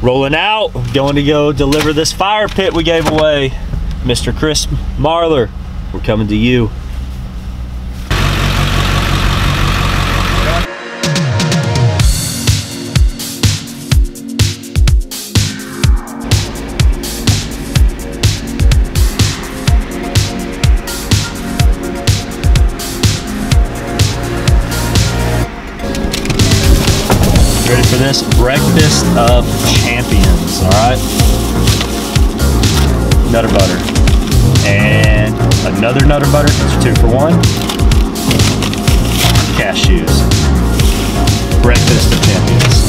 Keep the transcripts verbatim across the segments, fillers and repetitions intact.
Rolling out, going to go deliver this fire pit we gave away. Mister Chris Marler, we're coming to you. Ready for this breakfast of champions, all right? Nutter butter. And another nutter butter, it's two for one. Cashews. Breakfast of champions.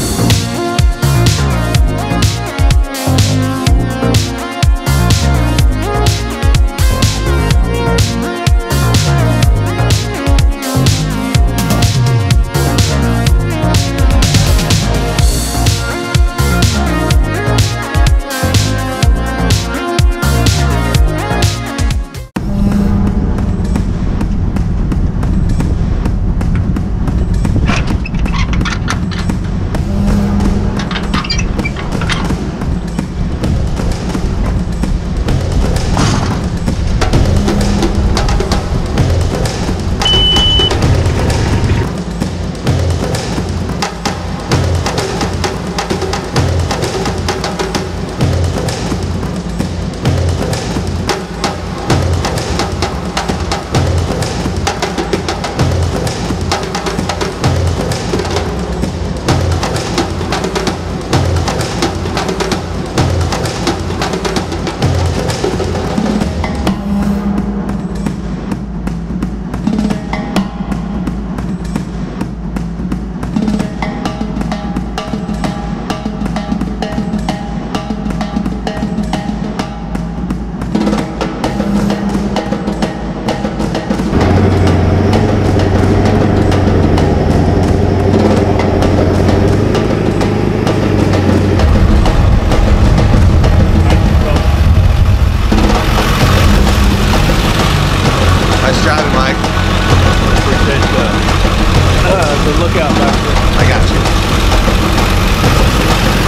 Driving, Mike. Appreciate the, uh, the lookout, Doctor. I got you.